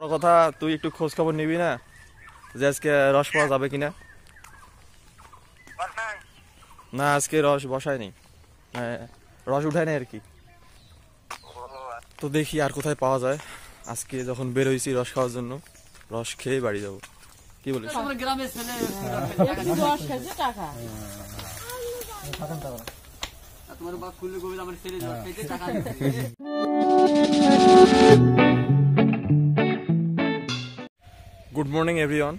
বড় কথা, তুই একটু খোঁজ খবর নিবি না যে আজকে রস পাওয়া যাবে কিনা? না, আজকে রস বসায়নি, রস উঠায় নাই আর কি। তো দেখি আর কোথায় পাওয়া যায়। আজকে যখন বের হয়েছি রস খাওয়ার জন্য, রস খেয়ে বাড়ি যাবো। কি বলিস? গুড মর্নিং এভরিওয়ান,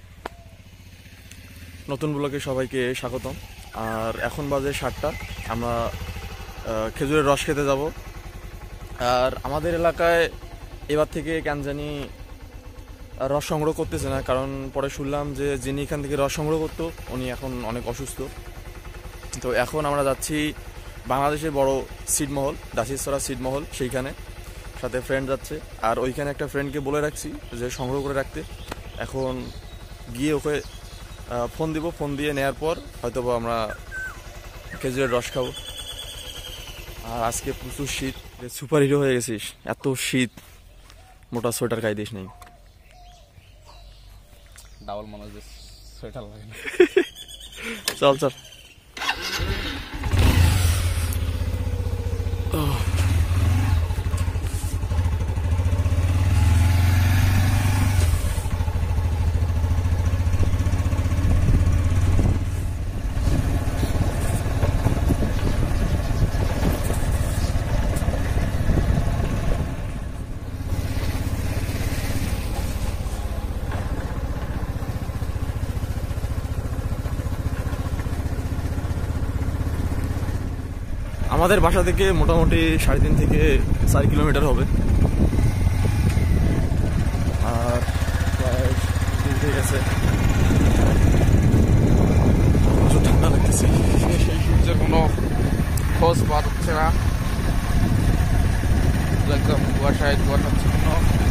নতুন ব্লগে সবাইকে স্বাগতম। আর এখন বাজে 7টা, আমরা খেজুরের রস খেতে যাব। আর আমাদের এলাকায় এবার থেকে কেন জানি রস সংগ্রহ করতেছে না, কারণ পরে শুনলাম যে যিনি এখান থেকে রস সংগ্রহ করতো উনি এখন অনেক অসুস্থ। তো এখন আমরা যাচ্ছি বাংলাদেশের বড় সিডমহল, দাসিসরা সিডমহল, সেইখানে সাথে ফ্রেন্ড যাচ্ছে। আর ওইখানে একটা ফ্রেন্ডকে বলে রাখছি যে সংগ্রহ করে রাখতে। এখন গিয়ে ওকে ফোন দিব, ফোন দিয়ে নেওয়ার পর হয়তো আমরা খেজুরের রস খাবো। আর আজকে প্রচুর শীত, সুপার হিরো হয়ে গেছিস, এত শীত, মোটা সোয়েটার গায়ে দিস নেই। ডাবল মানুষ সোয়েটার লাগে না। চল চল। আমাদের বাসা থেকে মোটামুটি 3.5 থেকে 4 কিলোমিটার হবে। আর প্রায় ঠিক আছে, প্রচুর ঠান্ডা লাগতেছে। সেই সূর্যের কোনো খোঁজ পাওয়া যাচ্ছে না, একদম কুয়াশাচ্ছন্ন।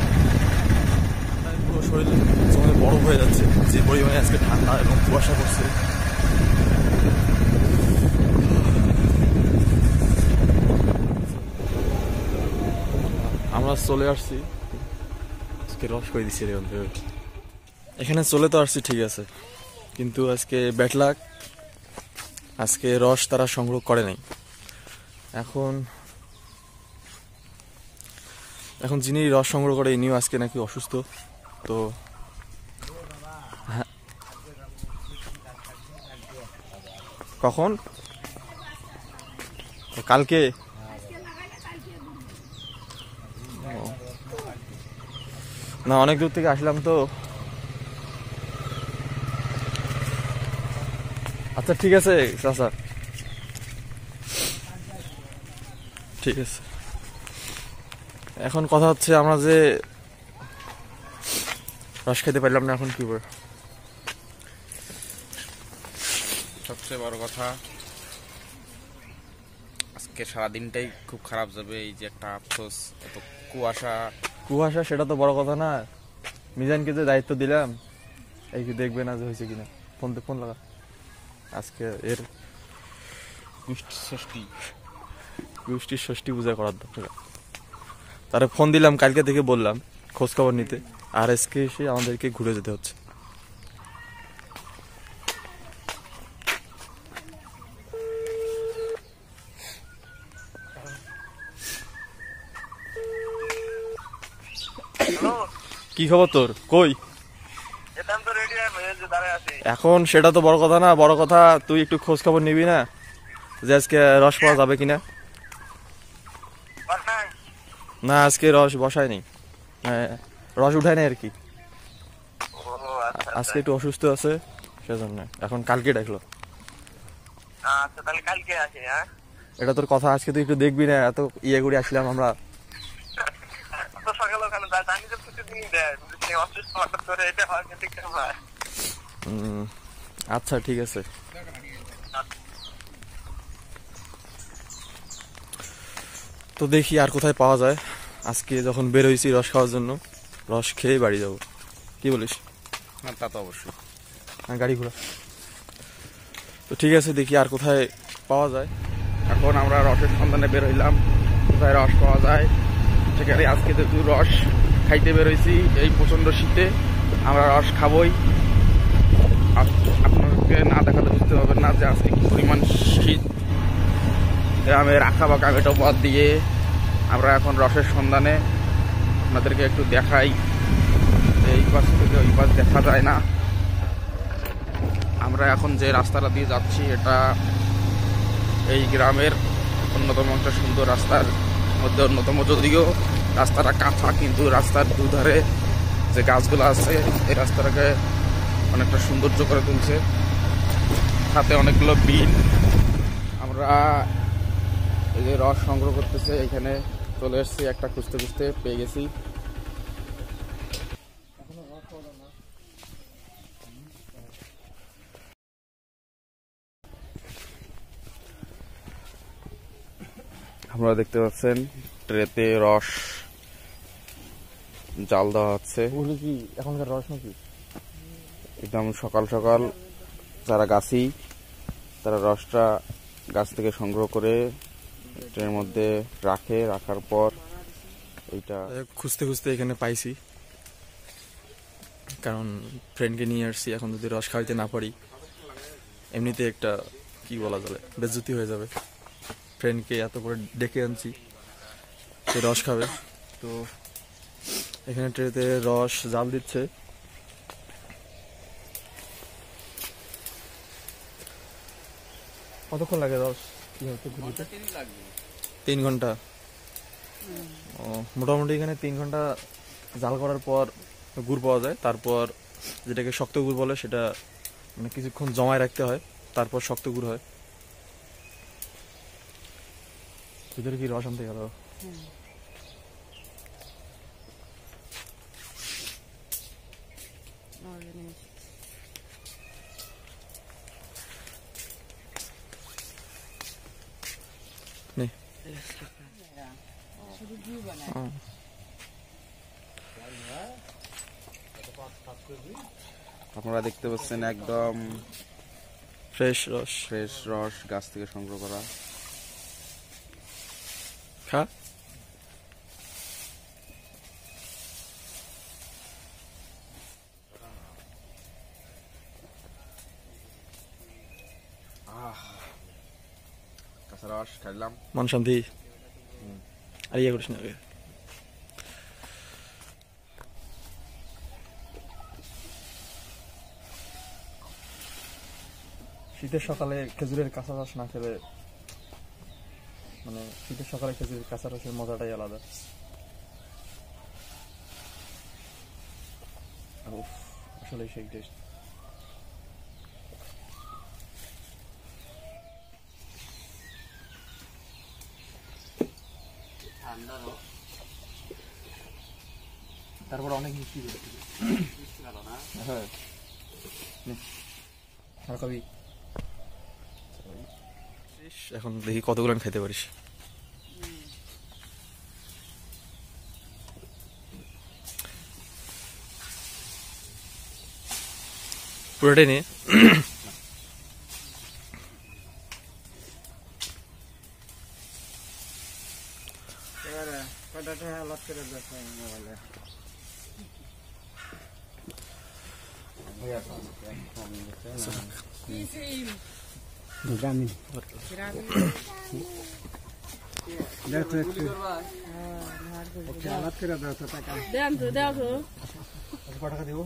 পুরো শরীর জমে বরফ হয়ে যাচ্ছে, যে পরিমাণে আজকে ঠান্ডা এবং কুয়াশা পড়ছে। আমরা চলে আসছি, আজকে রস করে দিচ্ছি রে। এখানে চলে তো আসছি ঠিক আছে, কিন্তু আজকে ব্যাড লাক, আজকে রস তারা সংগ্রহ করে নাই। এখন যিনি রস সংগ্রহ করে ইনিও আজকে নাকি অসুস্থ। তো হ্যাঁ, কখন? কালকে? না, অনেক দূর থেকে আসলাম তো। আচ্ছা ঠিক আছে চাচা, ঠিক আছে। এখন কথা হচ্ছে আমরা যে রস খেতে পারলাম না, এখন কি করে? সবচেয়ে বড় কথা, আজকে সারাদিনটাই খুব খারাপ যাবে। এই যে একটা আফসোস, এত কুয়াশা, সেটা তো বড় কথা না। মিজানকে যে দায়িত্ব দিলাম, এই কি দেখবে না যে হয়েছে কিনা। ফোন লাগা, আজকে এর গোষ্ঠীর ষষ্ঠী পূজা করার দরকার। তারে ফোন দিলাম, কালকে থেকে বললাম খোঁজ খবর নিতে, আর আজকে এসে আমাদেরকে ঘুরে যেতে হচ্ছে। কি খবর তোর? কই এখন? সেটা তো বড় কথা না, বড় কথা তুই একটু খোঁজ খবর নিবি না যে আজকে রস পাওয়া যাবে কিনা? না, আজকে রস বসায়নি, রস উঠায় নাই আর কি। আজকে একটু অসুস্থ আছে সেজন্য। এখন কালকে ডাকলো। এটা তোর কথা, আজকে তুই একটু দেখবি না? এত ইয়ে করে আসলাম আমরা। আচ্ছা ঠিক আছে। তো দেখি আর কোথায় পাওয়া যায়। আজকে যখন বের হয়েছি রস খাওয়ার জন্য, রস খেয়ে বাড়ি যাবো। কি বলিস? হ্যাঁ, তা তো অবশ্যই। গাড়ি ঘোড়া তো ঠিক আছে, দেখি আর কোথায় পাওয়া যায়। এখন আমরা রসের সন্ধানে বের হইলাম, কোথায় রস পাওয়া যায় সেখানে আজকে যেহেতু রস খাইতে বেরোইছি এই প্রচন্ড শীতে। আমরা রস খাবই, আপনাকে না দেখাতে বুঝতে পারবেন না যে আজকে কি পরিমাণ শীত। গ্রামের আঁকা বাঁকা মেটো পথ দিয়ে আমরা এখন রসের সন্ধানে। আপনাদেরকে একটু দেখাই, এই পাশ থেকে ওই পাশ দেখা যায় না। আমরা এখন যে রাস্তাটা দিয়ে যাচ্ছি এটা এই গ্রামের অন্যতম একটা সুন্দর রাস্তার মধ্যে অন্যতম, যদিও রাস্তাটা কাঁচা, কিন্তু রাস্তার দুধারে যে গাছগুলো আছে এই রাস্তাটাকে অনেকটা সৌন্দর্য করে তুলছে, সাথে অনেকগুলো বিল। আমরা এই যে রস সংগ্রহ করতেছে এখানে চলে এসেছি, একটা খুঁজতে খুঁজতে পেয়ে গেছি। আপনারা দেখতে পাচ্ছেন ট্রেতে রস জাল দেওয়া হচ্ছে। ওগুলো কি এখনকার রস নাকি? একদম সকাল সকাল যারা গাছি তারা রসটা গাছ থেকে সংগ্রহ করে ট্রেনের মধ্যে রাখার পর এইটা খুঁজতে খুঁজতে এখানে পাইছি, কারণ ফ্রেন্ডকে নিয়ে আসছি। এখন যদি রস খাইতে না পারি এমনিতে একটা কি বলা যাবে, বেজ্জতি হয়ে যাবে। ফ্রেন্ডকে এত করে ডেকে আনছি, সে রস খাবে। তো এখানে ট্রেতে রস জাল দিচ্ছে। কতক্ষণ লাগে রস কি হতে ঘুরতে? 3 ঘন্টা। ও, মোটামুটি এখানে 3 ঘন্টা জাল করার পর গুড় পাওয়া যায়। তারপর যেটাকে শক্ত গুড় বলে সেটা মানে কিছুক্ষণ জমায় রাখতে হয়, তারপর শক্ত গুড় হয়। ভিতরে কি রস আনতে গেল? আপনারা দেখতে পাচ্ছেন একদম ফ্রেশ রস গাছ থেকে সংগ্রহ করা। খা। কাঁচা রস খাইলাম, মন শান্তি। আর ইয়ে করিস না। শীতের সকালে খেজুরের কাঁচা রস না খেলে, মানে শীতের সকালে খেজুরের কাঁচা রসের মজাটাই আলাদা। আসলে সেই টেস্ট। তারপর অনেক মিষ্টি হ্যাঁ, আর কবি এখন দেখি কতগুলো খাইতে পারিস। পুরোটাই নিয়ে টাকা দিব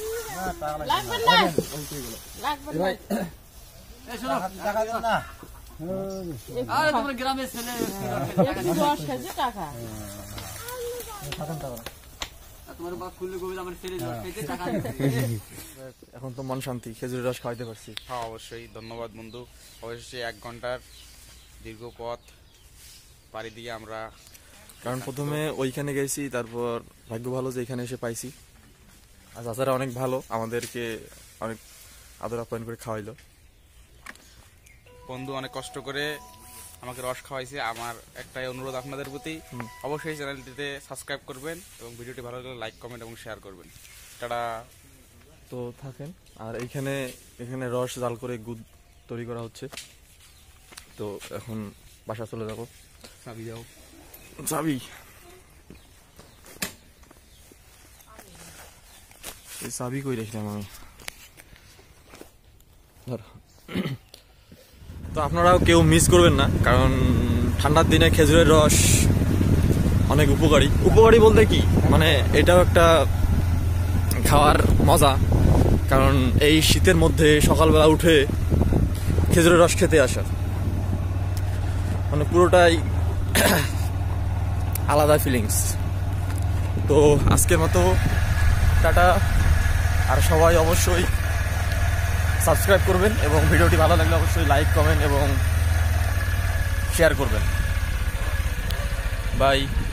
এখন তো মন শান্তি, খেজুরের রস খাওয়াইতে পারছি। হ্যাঁ অবশ্যই, ধন্যবাদ বন্ধু। অবশ্যই 1 ঘন্টার দীর্ঘ পথ পাড়ি দিয়ে আমরা, কারণ প্রথমে ওইখানে গেছি, তারপর ভাগ্য ভালো যে এখানে এসে পাইছি। আর চাচারা অনেক ভালো, আমাদেরকে অনেক আদর আপ্যায়ন করে খাওয়াইলো। বন্ধু অনেক কষ্ট করে আমাকে রস খাওয়াইছে। আমার একটাই অনুরোধ আপনাদের প্রতি, অবশ্যই চ্যানেলটিতে সাবস্ক্রাইব করবেন এবং ভিডিওটি ভালো লাগলে লাইক, কমেন্ট এবং শেয়ার করবেন। টাটা। তো থাকেন। আর এখানে রস জাল করে গুড় তৈরি করা হচ্ছে। তো এখন বাসা চলে যাবো। চাবি যাও, যাবি। এই চাবি কই রাখলাম আমি। ধর। তো আপনারাও কেউ মিস করবেন না, কারণ ঠান্ডার দিনে খেজুরের রস অনেক উপকারী। উপকারী বলতে কি, মানে এটাও একটা খাওয়ার মজা, কারণ এই শীতের মধ্যে সকালবেলা উঠে খেজুরের রস খেতে আসা মানে পুরোটাই আলাদা ফিলিংস। তো আজকের মতো টাটা, আর সবাই অবশ্যই সাবস্ক্রাইব করবেন এবং ভিডিওটি ভালো লাগলে অবশ্যই লাইক, কমেন্ট এবং শেয়ার করবেন। বাই।